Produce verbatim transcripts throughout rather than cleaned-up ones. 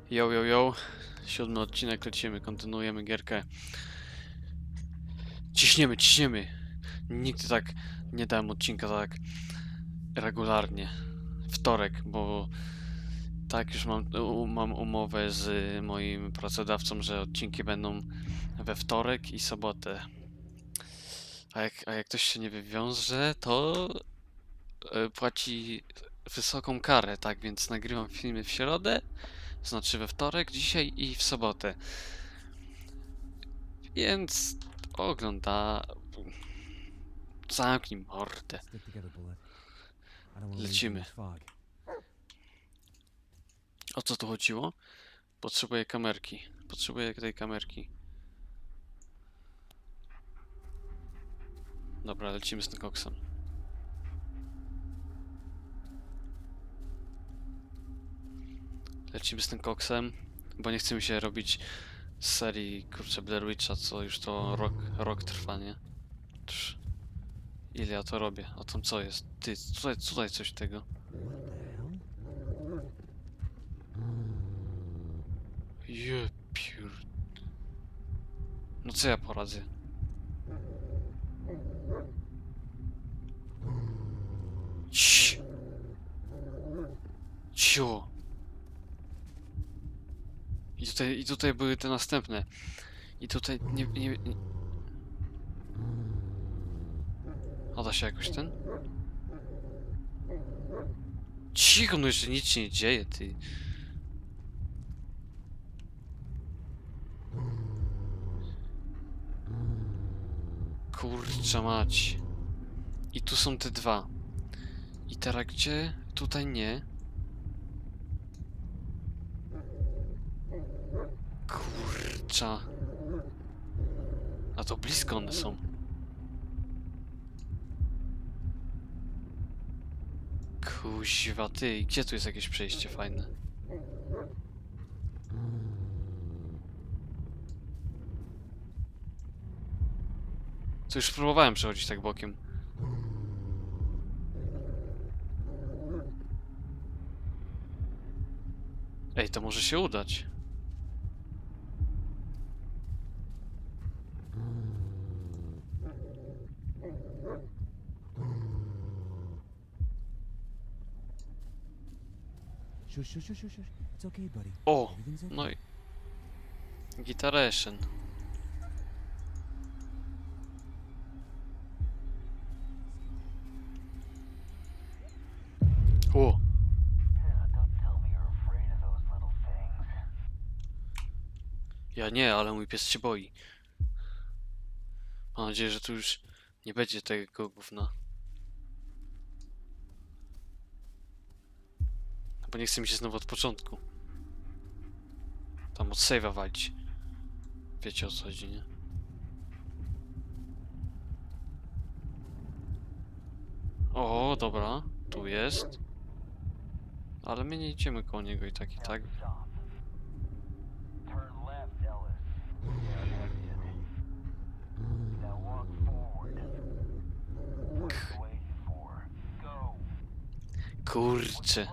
Yo, yo, yo. Siódmy odcinek, lecimy, kontynuujemy gierkę. Ciśniemy, ciśniemy. Nigdy tak nie dałem odcinka tak regularnie. Wtorek, bo tak już mam, u, mam umowę z moim pracodawcą, że odcinki będą we wtorek i sobotę. A jak, a jak ktoś się nie wywiąże, to e, płaci wysoką karę, tak? Więc nagrywam filmy w środę, znaczy we wtorek, dzisiaj i w sobotę. Więc ogląda... Zamknij mordę. Lecimy. O co tu chodziło? Potrzebuję kamerki. Potrzebuję tej kamerki. Dobra, lecimy z tym koksem. Lecimy z tym koksem, bo nie chce mi się robić z serii, kurczę, Blair Witcha, co już to rok, rok trwa, nie? Trz. Ile ja to robię? A tam co jest? Ty, tutaj, tutaj coś tego. Je, piór. No co ja poradzę? Cii. Cio. I tutaj, i tutaj były te następne. I tutaj nie... nie, nie... A da się jakoś ten? Cicho, no jeszcze nic się nie dzieje, ty. Kurczę mać. I tu są te dwa. I teraz gdzie? Tutaj nie. Kurcza. A to blisko one są. Kuźwa, ty. Gdzie tu jest jakieś przejście fajne? To już próbowałem przechodzić tak bokiem. Ej, to może się udać. O! No i... Gitaration. O! Ja nie, ale mój pies się boi. Mam nadzieję, że tu już nie będzie tego gówna. Bo nie chce mi się znowu od początku. Tam od save'a walić. Wiecie o co chodzi, nie? O, dobra. Tu jest. Ale my nie idziemy koło niego i tak, i tak. Kurczę.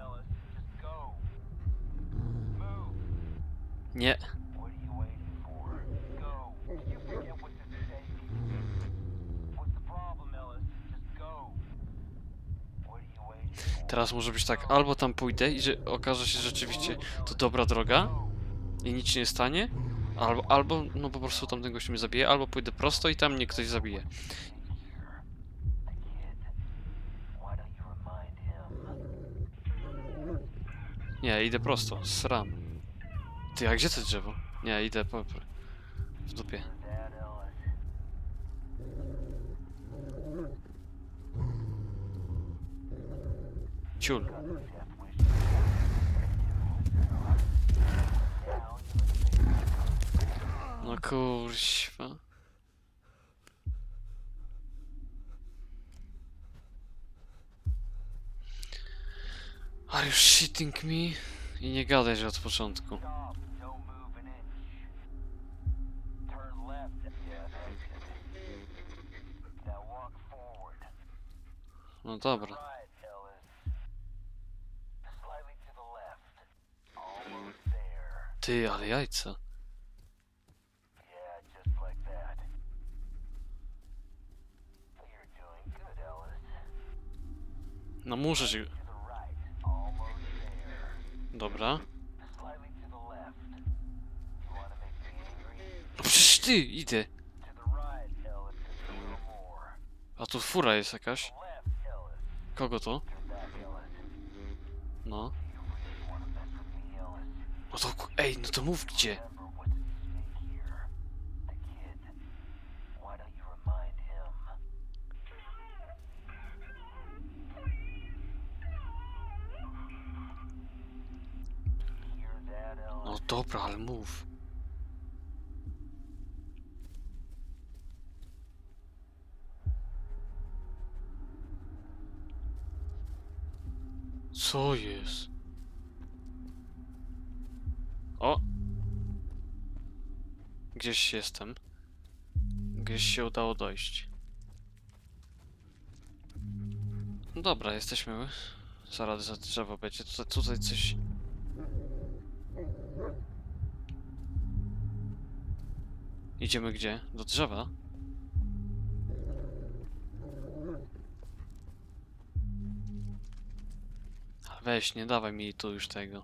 Nie. Teraz może być tak, albo tam pójdę i że okaże się, że rzeczywiście to dobra droga i nic się nie stanie, albo, albo no po prostu tamten gość mnie zabije, albo pójdę prosto i tam mnie ktoś zabije. Nie, idę prosto, sram. Ty, a gdzie to drzewo? Nie, idę po... w dupie. Ciul. No kurwa. Are you shitting me? I nie gadaj, że od początku. No dobra. Ty, ale jajca. Yeah, just like that. You're doing good, Ellis. No muszę się... To the right, almost there. Dobra. Slightly to the left. You wanna make me angry? No przecież ty, idę. To the right, Ellis, just a little more. A tu fura jest jakaś. Left, Ellis. Kogo to? Turn back, Ellis. No. You really wanna mess with me, Ellis? No to... ku- Ej, no to mów gdzie. Remember what's at stake here. The kid. Why don't you remind him? Hear that, Ellis? No dobra, ale mów. Co jest? O! Gdzieś jestem. Gdzieś się udało dojść. No dobra, jesteśmy. Zaraz za drzewo będzie. Tutaj, tutaj coś... Idziemy gdzie? Do drzewa? Weź, nie dawaj mi tu już tego.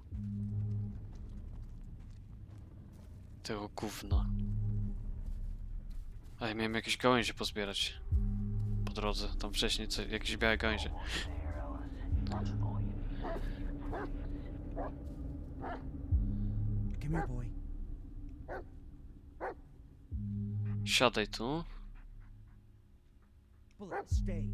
Tego gówna. A ja miałem jakieś gałęzie pozbierać. Po drodze, tam wcześniej co, jakieś białe gałęzie. Come here, boy. Siadaj tu. Bullet, stay.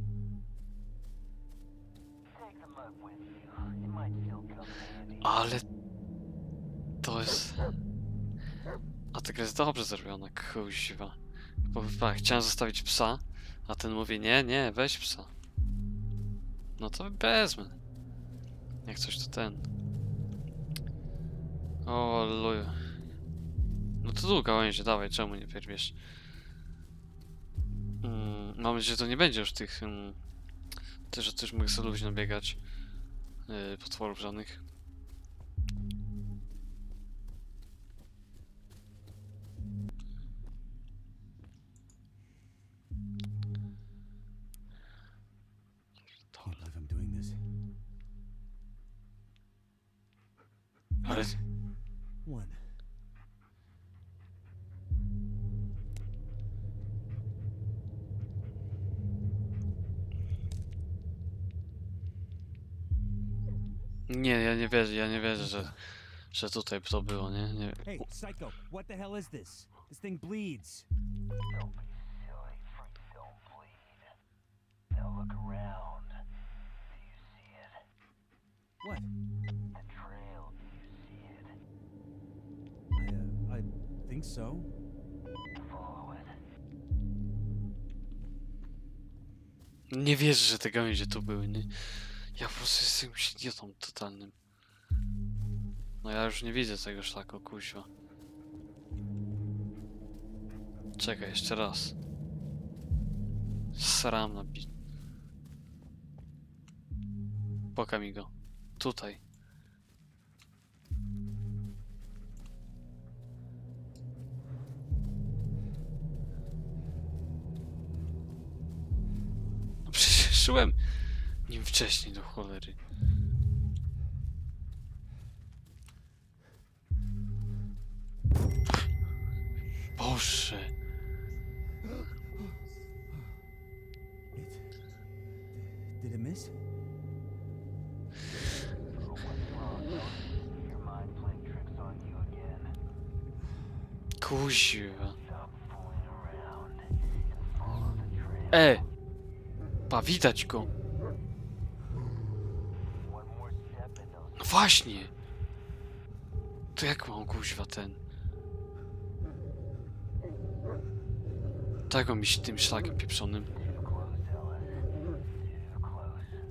Take the mug with you. It might still come in handy. Ale... To jest... A ta gra jest dobrze zrobiona, kuźwa. Bo chyba chciałem zostawić psa, a ten mówi nie, nie, weź psa. No to wezmę. Jak coś to ten. O, luju. No to tu gałęzie, dawaj, czemu nie pierwiesz? Mm, mam nadzieję, że to nie będzie już tych... Mm, też, że też mogę sobie luźno biegać. Yy, potworów żadnych. Can't believe I'm doing this. Ale... One. Nie, ja nie wierzę, ja nie wierzę, że, że tutaj to było, nie? Nie. Hey, Psycho, what the hell is this? This thing bleeds. Don't be silly. Freaks don't bleed. Now look around. Do you see it? What? The trail. Do you see it? I, uh, I think so. Follow it. Nie wierzę, że te gałęzie tu były, nie? Ja po prostu jestem jakimś idiotą totalnym. No ja już nie widzę tego szlaku, kuźwa. Czekaj, jeszcze raz. Sram na bit. Pokaż mi go. Tutaj. No przecież szłem nim wcześniej do cholery. Boże. It. Did it miss? Your mind playing tricks on you again. Kuźwa. Stop fooling around and follow the trail. E! Pa, widać go. One more step and those No właśnie. To jak mam kuźwa ten? Tego mi się tym szlakiem pieprzonym. too close, Ellis. Too close.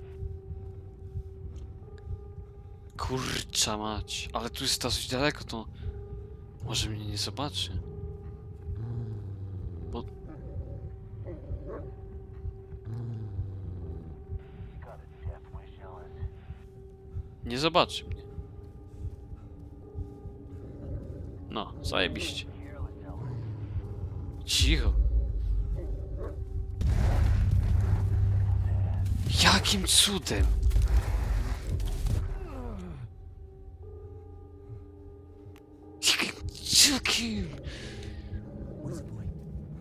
Kurcza mać. Ale tu jest dosyć daleko, to... Może mnie nie zobaczy. Bo... You got a death wish, Ellis. Nie zobaczy mnie. No, zajebiście. Cicho. Jakim cudem? Jakim... Jakim... What is it, boy?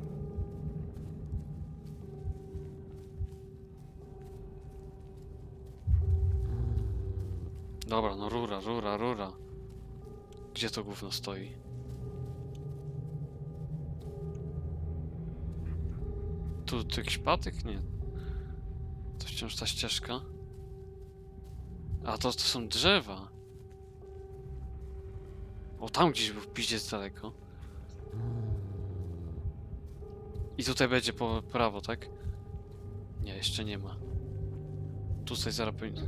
Dobra, no rura, rura, rura. Gdzie to gówno stoi? Tu, tu jakiś patyk? Nie. To wciąż ta ścieżka. A to, to są drzewa. O, tam gdzieś był piździec daleko. I tutaj będzie po prawo, tak? Nie, jeszcze nie ma. Tutaj zaraz powinien...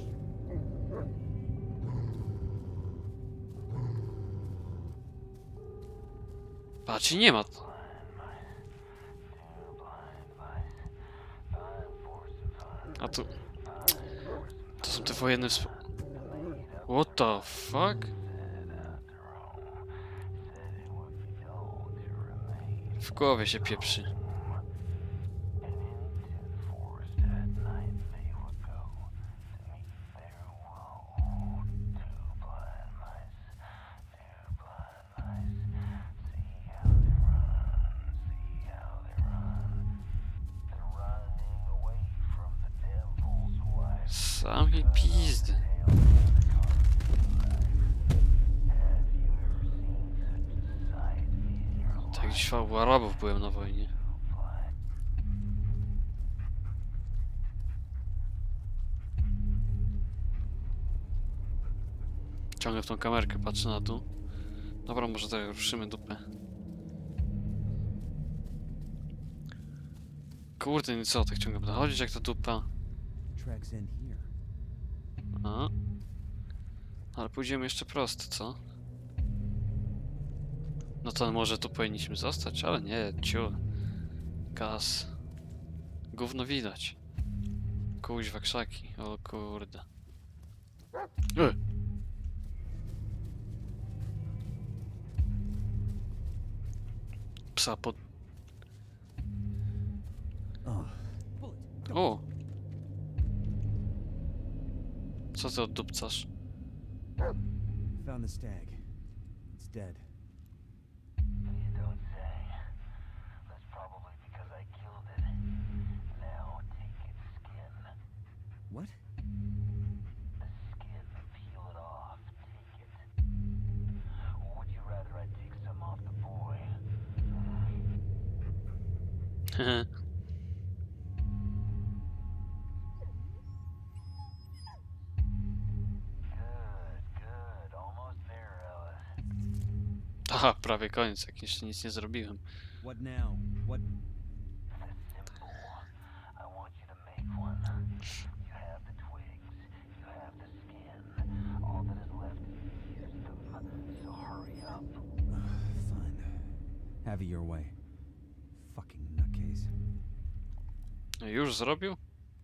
Patrz, i nie ma. A tu... To są te wojenne współ... What the fuck? W głowie się pieprzy. Sami pizdy. Tak gdzieś u Arabów byłem na wojnie. Ciągle w tą kamerkę patrzę na dół. Dobra, może tak ruszymy dupę. Kurde, nie co, tak ciągle będę chodzić jak ta dupa. Tracks end here. A. Ale pójdziemy jeszcze prosto, co? No to może tu powinniśmy zostać, ale nie, ciu. Gaz. Gówno widać. Kuźwa krzaki, o kurde. E! Psa pod... Oh, bullet. O! Co ty oddupcasz? Found the stag. It's dead. You don't say. That's probably because I killed it. Now take its skin. What? The skin, peel it off. Take it. Or would you rather I take some off the boy? Good, good. Almost there, Alice. Aha, prawie koniec, jak jeszcze nic nie zrobiłem. What now? What? The symbol. I want you to make one. You have the twigs. You have the skin. All that is left is to use them. So hurry up. Fine. Have it your way. Fucking nutcase. Już zrobił?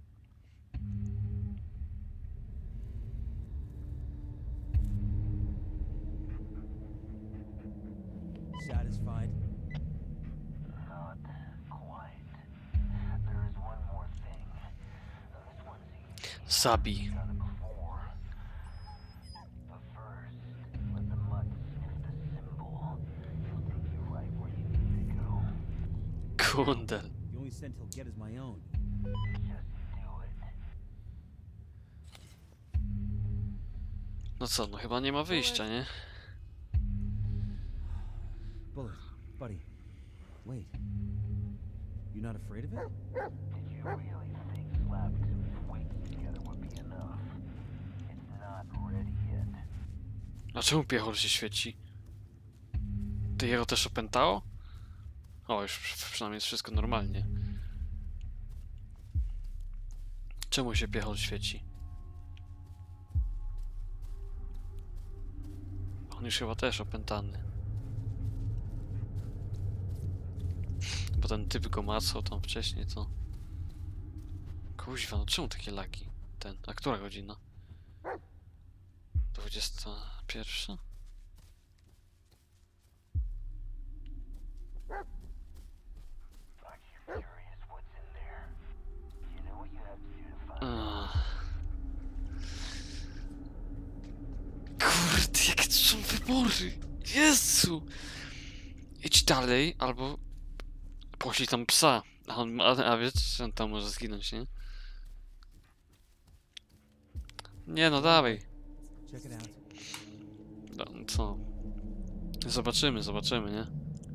Satisfied? Not quite. There is one more thing. This one's easy. Zabij. Done it before. But first, let the mud sniff the symbol. It'll take you right where you need to go. Kundel. The only scent he'll get is my own. Just do it. No co, no chyba nie ma wyjścia, nie? Bullet, buddy. Wait. You're not afraid of it? Did you really think slapping some twigs together would be enough? It's not ready yet. A czemu piechol się świeci? Ty jego też opętało? O, już przy- przynajmniej jest wszystko normalnie. Czemu się piechol świeci? On już chyba też opętany. Bo ten typ go macał tam wcześniej, to... Kuźwa, no czemu takie lagi? Ten, a która godzina? Dwudziesta pierwsza? Ty, jakie to są wybory? Jezu! Idź dalej, albo poślij tam psa. A, on, a, a wiesz, że on tam może zginąć, nie? Nie no, dawaj. Check it out. No, co? Zobaczymy, zobaczymy, nie?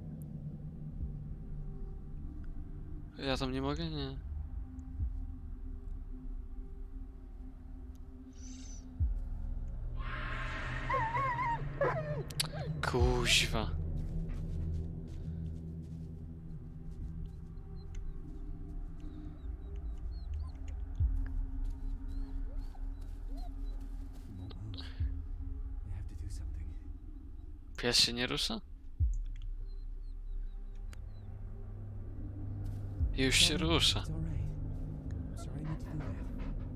Ja tam nie mogę? Nie. Kuźwa. He won't move. I have to do something. Pies się nie rusza? Już się rusza. It's all right. I'm sorry I need to do that.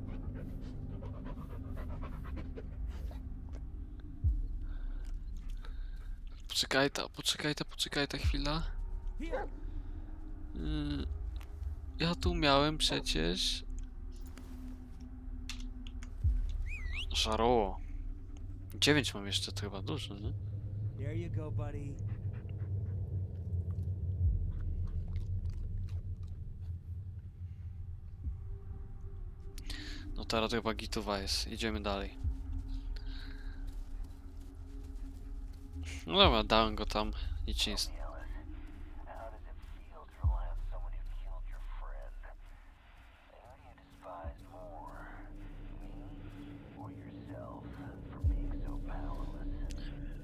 Poczekaj ta, poczekaj ta, poczekaj ta chwila. Here. Yy, ja tu miałem przecież... Żaroło. Dziewięć mam jeszcze, to chyba dużo, nie? There you go, buddy. No teraz to chyba gitowa jest. Idziemy dalej. No dobra, dałem go tam. Nic nie jest. Tell me, Ellis, how does it feel to rely on someone who killed your friend? And who do you despise more, me or yourself, for being so powerless?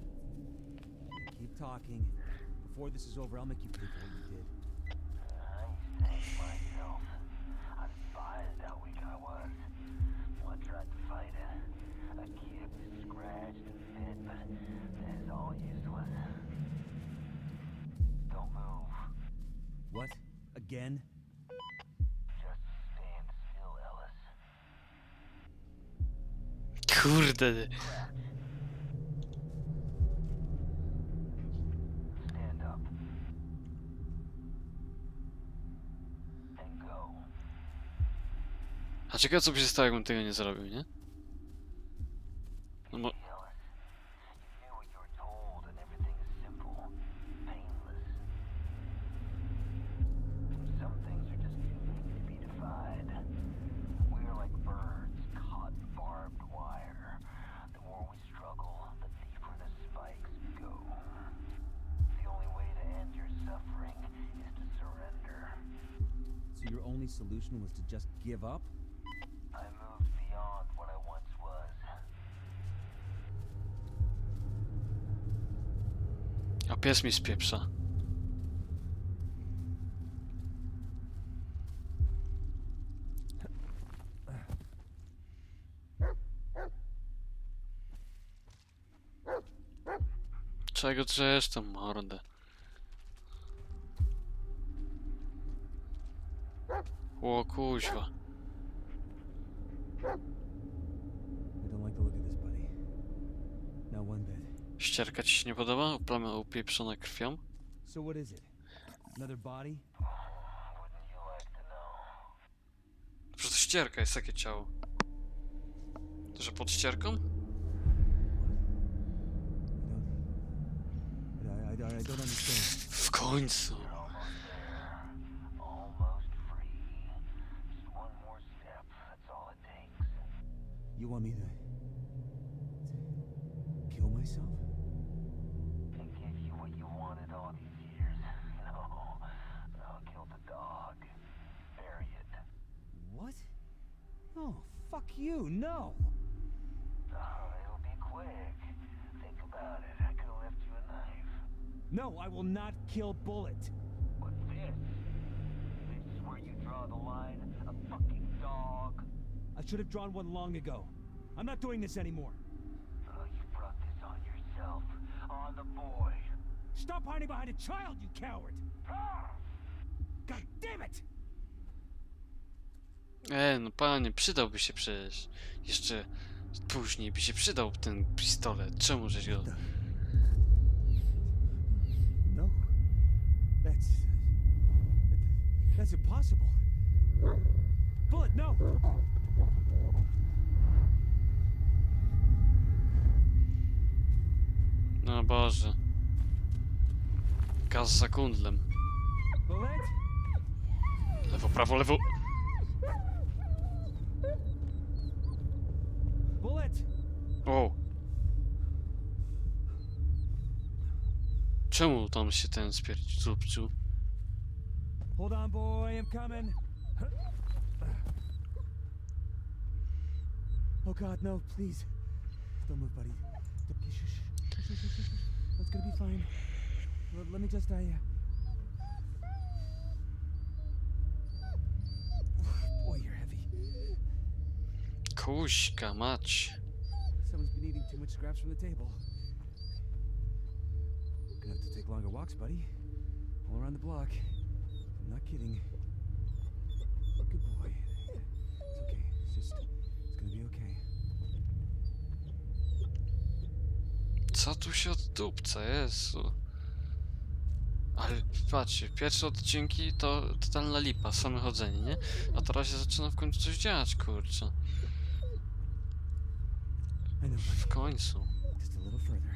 Keep talking. Before this is over, I'll make you pay for what you did. I used to hate myself. I despised how weak I was. Well, I tried to fight it. I kicked, scratched, and bit, but it's all useless. Don't move. What? Again? Just stand still, Ellis. Kurde. Stand up. And go. A ciekawe co by się stało, jakbym tego nie zrobił, nie? No bo... Ellis, you do what you were told, and everything is simple, painless. Some things are just too big to be defied. We are like birds caught in barbed wire. The more we struggle, the deeper the spikes go. The only way to end your suffering is to surrender. So your only solution was to just give up? I moved beyond what I once was. A pies mi spieprza. Czego drzesz tą mordę? O kuźwa. I don't like the look of this, buddy. Not one bit. Ścierka ci się nie podoba? Plama upieprzona krwią? So what is it? Another body? Wouldn't you like to know? Przecież to ścierka jest takie ciało. To, że pod ścierką? I don't... I, I, I don't understand. W końcu. Almost free. Just one more step, that's all it takes. You want me to... to kill myself? And give you what you wanted all these years. No, no, kill the dog. Bury it. What? Oh, fuck you, no! Oh, it'll be quick. Think about it. I could have left you a knife. No, I will not kill Bullet. But this, this is where you draw the line. A fucking dog. I should have drawn one long ago. I'm not doing this anymore. Oh, you brought this on yourself. On the boy. Stop hiding behind a child, you coward! God damn it! E, no panie, przydałby się przecież. Jeszcze później by się przydał ten pistolet. Czemu żeś go... No. That's... That's impossible. Bullet, no! O Boże. Gaz za kundlem. Bullet? Lewo, prawo, lewo. Bullet! O! Czemu tam się ten spierdził? Hold on, boy, I'm coming. Oh God, no, please. Don't move, buddy. Don't- shh, shh, shh, shh, shh, shh, shh. It's gonna be fine. Let, let me just, I, uh... Boy, you're heavy. Kuźka mać. Someone's been eating too much scraps from the table. Gonna have to take longer walks, buddy. All around the block. I'm not kidding. Good boy. It's okay. It's just... It's gonna be okay. Co tu się oddupca, Jezu. Ale patrzcie, pierwsze odcinki to totalna lipa, same chodzenie, nie? A teraz się zaczyna w końcu coś dziać, kurczę. I know, W buddy. końcu. Just a little further.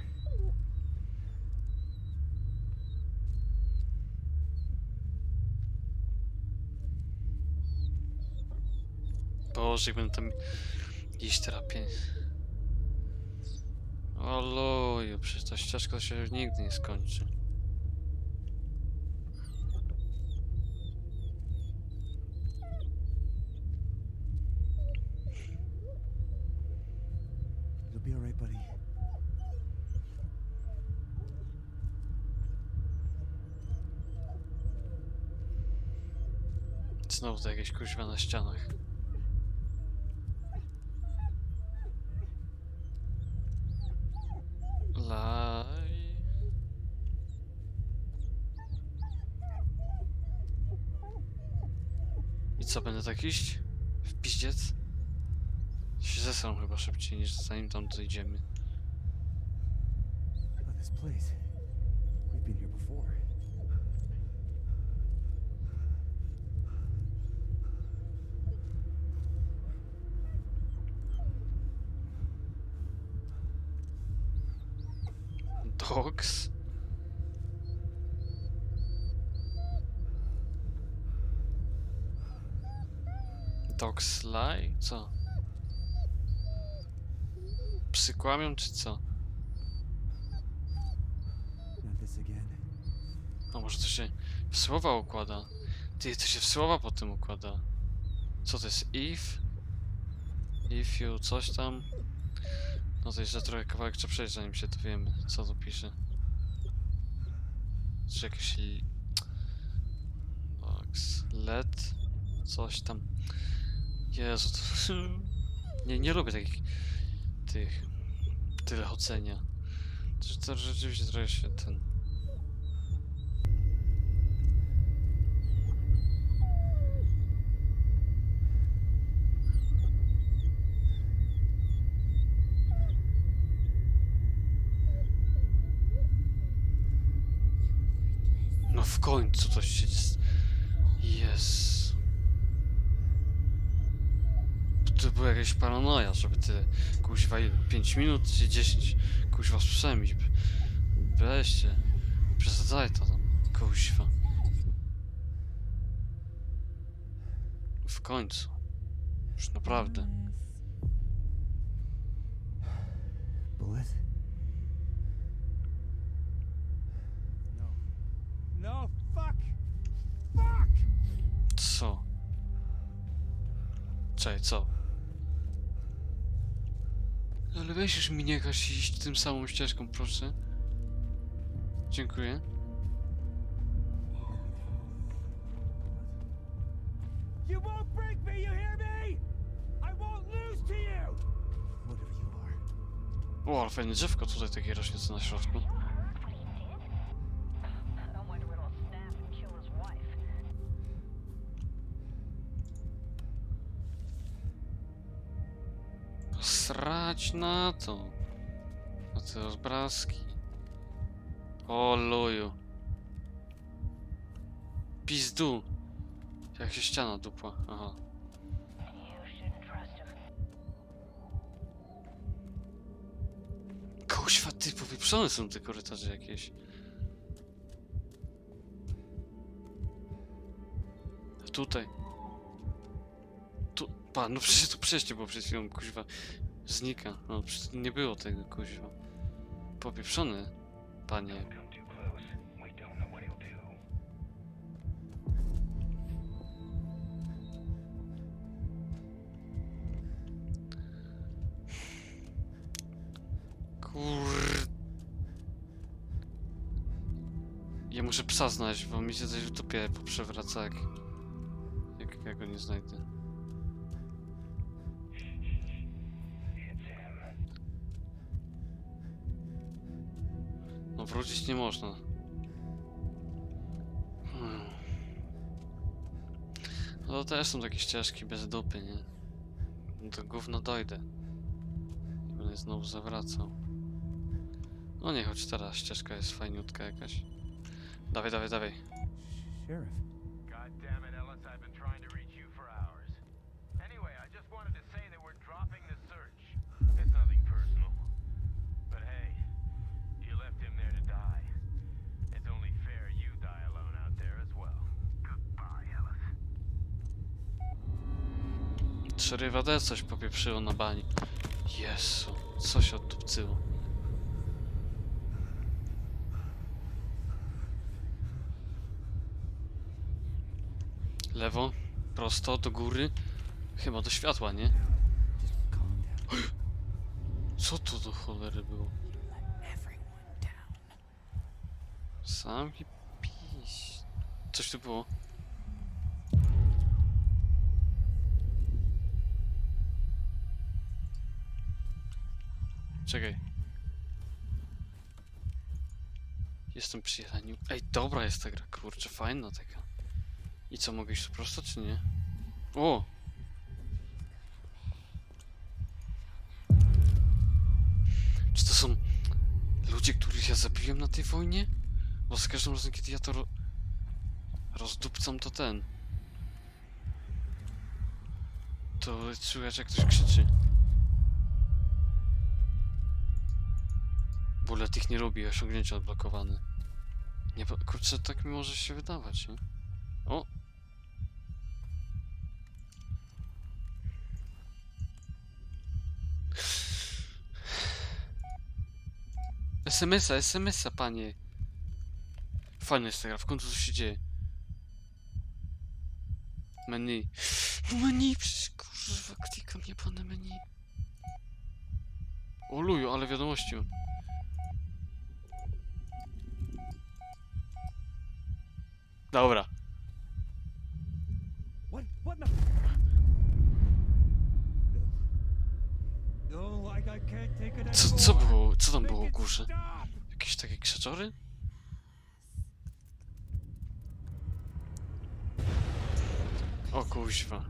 Boże, jak będę tam iść terapię. Oluju, przecież ta ścieżka się już nigdy nie skończy. It'll be alright, buddy. Znowu to jakieś kuźwa na ścianach. Laj. I co, będę tak iść? W piździec? Się zesram chyba szybciej, niż zanim tam dojdziemy. Oh, this place. We've been here before. Dogs? Dogs lie? Co? Psy kłamią, czy co? Not this again. A może to się w słowa układa? Ty, to się w słowa potem układa. Co to jest? If? If you coś tam? No to jeszcze trochę kawałek trzeba przejść, zanim się dowiemy, co tu pisze. Czy jakieś... li- Dogs... Let... Coś tam... Jezu, to... Nie, nie lubię takich... tych... tyle chodzenia. To, to rzeczywiście trochę się ten... No w końcu to się... Jest. To była jakaś paranoja, żeby tyle... Kuźwa, pięć minut czy dziesięć... Kuźwa, sprzęmić. Weźcie. Przesadzaj to tam. Kuźwa. W końcu. Już naprawdę. Bullet? No. No, fuck! Fuck! Co? Czekaj, co? Ale weź już mi nie każ iść tym samą ścieżką, proszę. Dziękuję. You won't break me, you hear me? I won't lose to you! Whatever you are. O, ale fajne drzewko tutaj takie rośnie co na środku. I wonder what will snap and kill his wife. Srać na to. Na te obrazki. O luju. Pizdu. Jak się ściana dupła. Aha. You shouldn't trust him. Kuźwa, ty, powieprzone są te korytarze jakieś. Tutaj. Tu, pa, no przecież to przejście było przed chwilą, kuźwa. Znika. No przecież nie było tego, kuźwa. Popieprzone, panie. Come too close. We don't know what he'll do. Kur... Ja muszę psa znaleźć, bo mi się coś w dupie poprzewraca, jak... jak ja go nie znajdę. It's him. No wrócić nie można. Hmm. No to też są takie ścieżki bez dupy, nie? No to gówno dojdę. I będę znowu zawracał. No nie, choć teraz ścieżka jest fajniutka jakaś. Dawaj, dawaj, dawaj. Sheriff. God damn it, Ellis. I've been trying to reach you for hours. Anyway, I just wanted to say that we're dropping the search. It's nothing personal. But hey, you left him there to die. It's only fair you die alone out there as well. Goodbye, Ellis. Szerywa D coś popieprzyło na bani. Jezu, co się odtupcyło. Lewo, prosto, do góry. Chyba do światła, nie? Just calm down. Co to do cholery było? Sam i piś. Coś tu było. Czekaj. Jestem przy jeleniu. Ej, dobra jest ta gra, kurczę, fajna taka. I co, mogę iść tu prosto, czy nie? O! Czy to są ludzie, których ja zabiłem na tej wojnie? Bo za każdym razem, kiedy ja to ro... rozdupcam, to ten. To słychać, jak ktoś krzyczy. Bullet ich nie lubi, osiągnięcie odblokowane. Nie, po- kurczę, tak mi może się wydawać, nie? O! es em es a, es em es a, panie. Fajna jest ta gra, w końcu coś się dzieje. Menu. No menu, przecież kurwa, klikam jebane menu. O luju, ale wiadomości mam. Dobra. What? What? No. No, I, I can't take it Co, co anymore. było, co tam Make było w it górze? stop. Jakieś takie krzaczory? O kuźwa.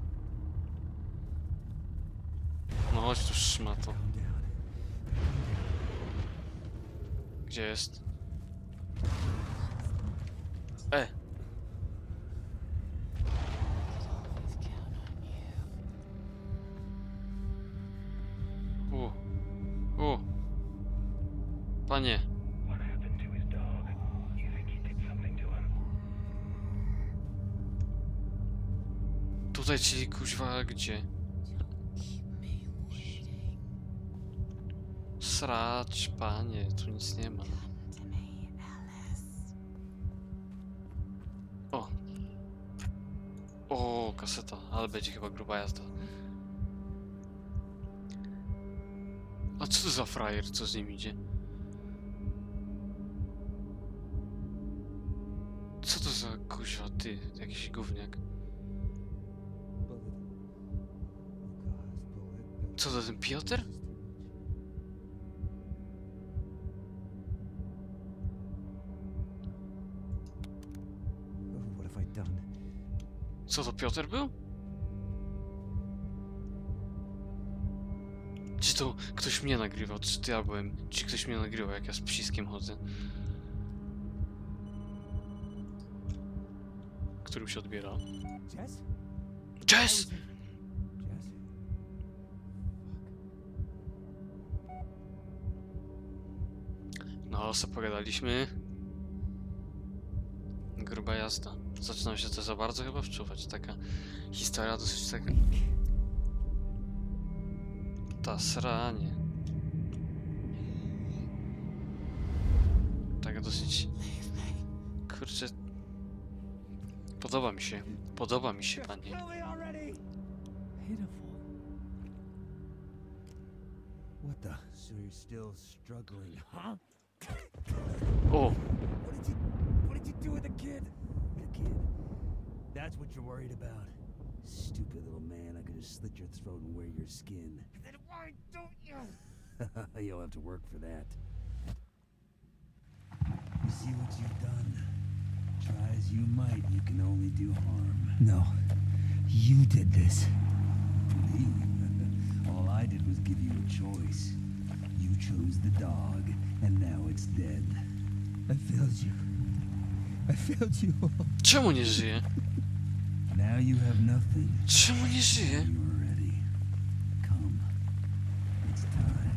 No chodź tu szmato. Calm down. Gdzie jest? E! U. U. Panie. What happened to his dog? You think he did something to him? Tutaj, czyli kuźwa gdzie? Sracz, panie, tu nic nie ma. O! O, kaseta, ale będzie chyba gruba jazda. A co to za frajer, co z nim idzie? Co to za kuźwa, ty, jakiś gówniak? Bullet. Oh, gosh, bullet. Co to, ten Piotr? Oh, what have I done? Co to, Piotr był? Czy to ktoś mnie nagrywał, czy to ja byłem? Czy ktoś mnie nagrywał, jak ja z psiskiem chodzę? Którym się odbiera? Jess? Jess! Jess? O, sobie pogadaliśmy. Gruba jazda. Zaczynam się to za bardzo chyba wczuwać. Taka historia dosyć taka... Ta sranie. Tak dosyć... Kurczę... Podoba mi się. Podoba mi się, panie. Pitiful. What the? So you're still struggling, huh? O! What did you What did you do with the kid? The kid. That's what you're worried about. Stupid little man, I could just slit your throat and wear your skin. Then why don't you? You'll have to work for that. You see what you've done? Try as you might, you can only do harm. No. You did this. Me? All I did was give you a choice. You chose the dog, and now it's dead. I failed you. I failed you. Czemu nie żyje? Now you have nothing. Czemu nie żyje? You are ready. Come. It's time.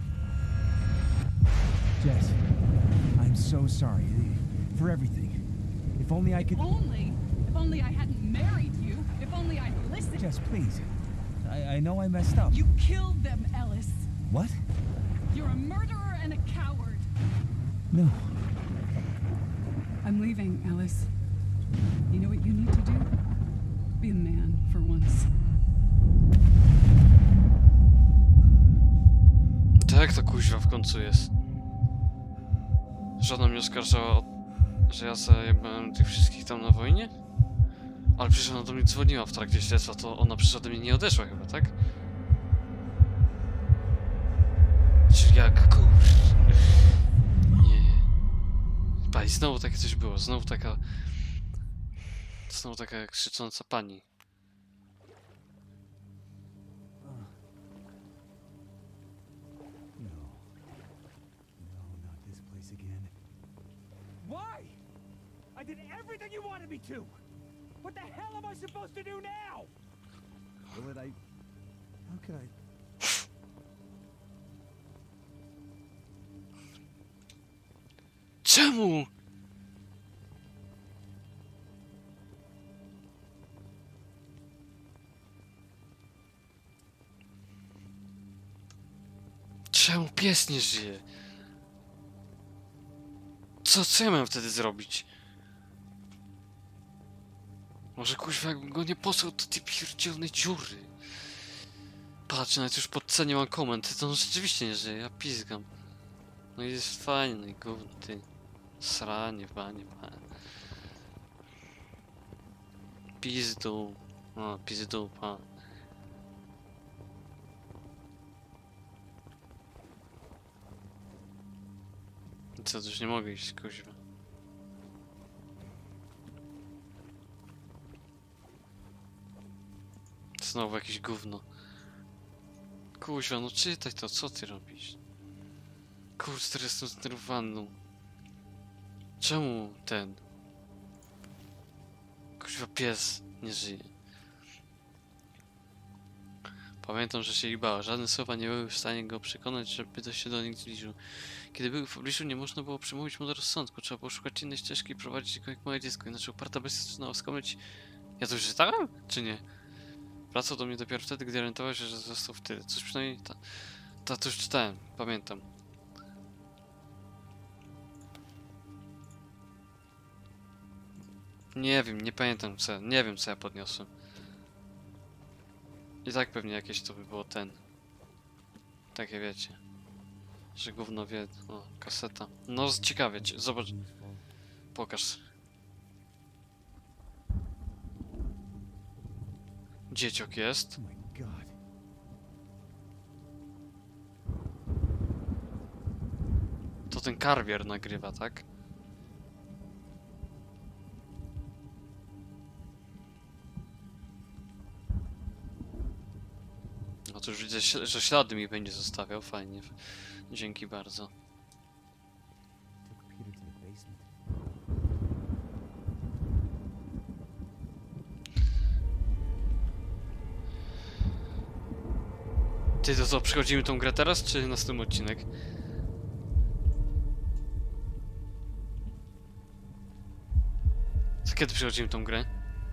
Jess, I'm so sorry for everything. If only I could. If only, if only I hadn't married you. If only I'd listened. Jess, please. I, I know I messed up. You killed them, Ellis. What? You're a murderer and a coward. No. I'm leaving, Ellis. You know what you need to do? Be a man for once. Tak to kuźwa w końcu jest. Żona mnie oskarżała, o, że ja zajebałem tych wszystkich tam na wojnie? Ale przecież ona do mnie dzwoniła w trakcie śledztwa, to ona przecież ode mnie nie odeszła chyba, tak? Czy jak kur... Nie... Pa, i znowu takie coś było, znowu taka... Znowu taka krzycząca pani. No. No, not this place again. Why? I did everything you wanted me to! What the hell am I supposed to do now? Will it I... How could I... Czemu? Czemu pies nie żyje? Co, co ja mam wtedy zrobić? Może kuźwa, jakbym go nie posłał do tej pierdzielnej dziury. Patrz, nawet już pod cenie mam koment, to on rzeczywiście nie żyje, ja pizgam. No i jest fajny, gówno, ty. Sranie, panie, panie. Pizdu. O, pizdu, pan. Co, to już nie mogę iść, kuźwa. Znowu jakieś gówno. Kuźwa, no czytaj to, co ty robisz? Kurczę, jestem zdenerwowany. Czemu ten? Kuźwa, pies nie żyje. Pamiętam, że się ich bała. Żadne słowa nie były w stanie go przekonać, żeby to się do nich zbliżył. Kiedy był w pobliżu, nie można było przemówić mu do rozsądku. Trzeba było szukać innej ścieżki i prowadzić go jak małe dziecko. Inaczej uparta bestia zaczynała skomleć. Ja to już czytałem? Czy nie? Wracał do mnie dopiero wtedy, gdy orientował się, że został w tyle. Coś przynajmniej... Ta, ta to już czytałem. Pamiętam. Nie wiem, nie pamiętam co. Nie wiem, co ja podniosłem. I tak pewnie jakieś to by było ten. Takie wiecie. Że gówno wie. O, kaseta. No ciekawie, zobacz. Pokaż. Dzieciok jest. Oh my God. To ten karwier nagrywa, tak? No to już widzę, że ślady mi będzie zostawiał. Fajnie. Dzięki bardzo. Took Peter to the basement. Ty, to co, przechodzimy tą grę teraz, czy następny odcinek? Co, kiedy przechodzimy tą grę?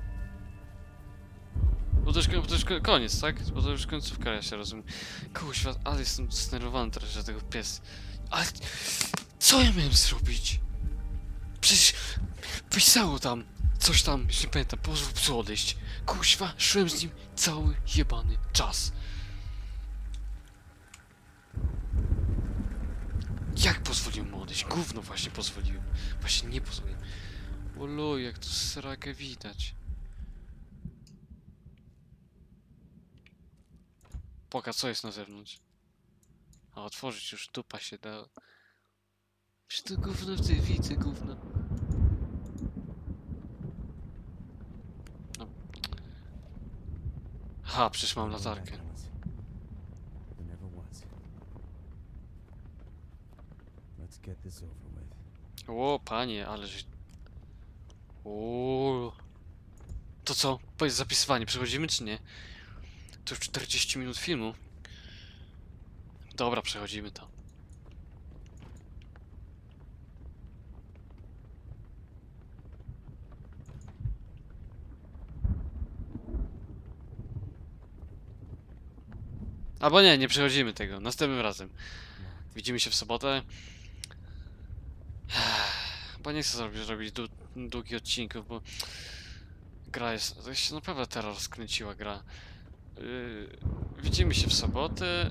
Bo to już, bo to już ko- koniec, tak? Bo to już końcówka, ja się rozumiem. Kuźwa, ale jestem zdenerwowany teraz, że tego pies... Ale... Co ja miałem zrobić? Przecież... Pisało tam... Coś tam, już nie pamiętam, pozwól psu odejść. Kuźwa, szłem z nim cały jebany czas. Jak pozwoliłem mu odejść? Gówno właśnie pozwoliłem. Właśnie nie pozwoliłem. Olo, jak to srakę widać. Pokaż, co jest na zewnątrz. A otworzyć już dupa się da. Czy to gówno w tej widzę, gówno. No. Ha, przecież mam latarkę. There never was. Let's get this over with. O, panie, ale że... O. To co? Powiedz zapisywanie, przechodzimy czy nie? To już czterdzieści minut filmu. Dobra, przechodzimy to. Albo nie, nie przechodzimy tego. Następnym razem. Widzimy się w sobotę. Bo nie chcę zrobić, zrobić dłu długich odcinków, bo gra jest... To się naprawdę teraz rozkręciła gra. Yy, widzimy się w sobotę.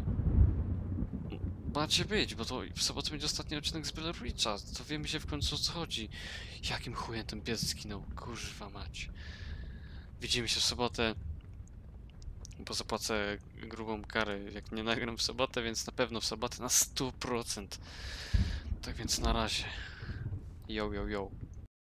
Macie być, bo to w sobotę będzie ostatni odcinek z Blair Witcha. To wiemy się w końcu o co chodzi. Jakim chujem ten pies zginął? Kurwa mać. Widzimy się w sobotę. Bo zapłacę grubą karę, jak nie nagram w sobotę, więc na pewno w sobotę na sto procent. Tak więc na razie. Yo, yo, yo.